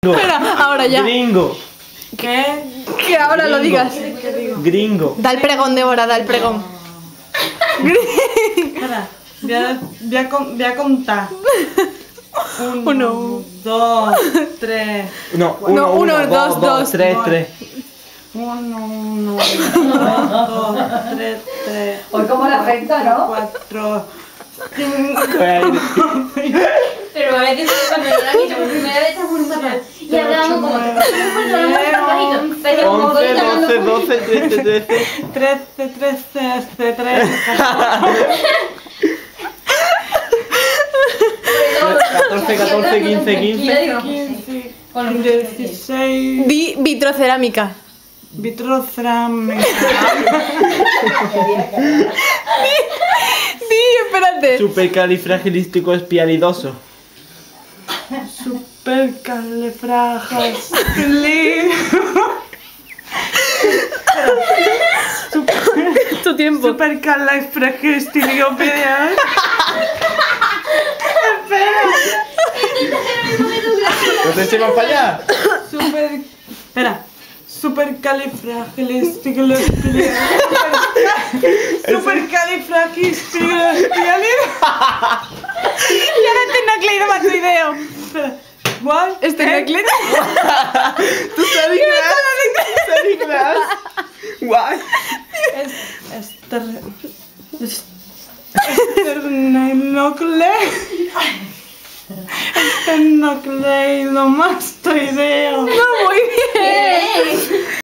Espera, ahora ya. Gringo. ¿Qué? Que ahora lo digas. ¿Qué digo? Gringo. Da el pregón, Débora, da el pregón. Espera, voy a contar. Uno. 2, 3. No, No, uno, dos, dos. 3, 3. 1, 2, 3, 3. Hoy como la afecta, ¿no? 4, 5. Pero a veces cuando lo han hecho por primera vez estamos muy mal. Y hablamos como pero como 11, 12, 12, 13, 13. 13, 14. 14, 14, 15, 15. 15, 16. Di vitrocerámica. Vitrocerámica. Di, espérate. Supercalifragilístico espialidoso. Tu tiempo. Supercalifragilístico. ¿No te echemos para allá? Espera. Supercalifragilístico. Y ahora esternocleidomastoideo. Espera. What? Esternocleidomastoideo. ¿Tú sabes inglés? Guay. Esternocleidomastoideo. No, muy bien.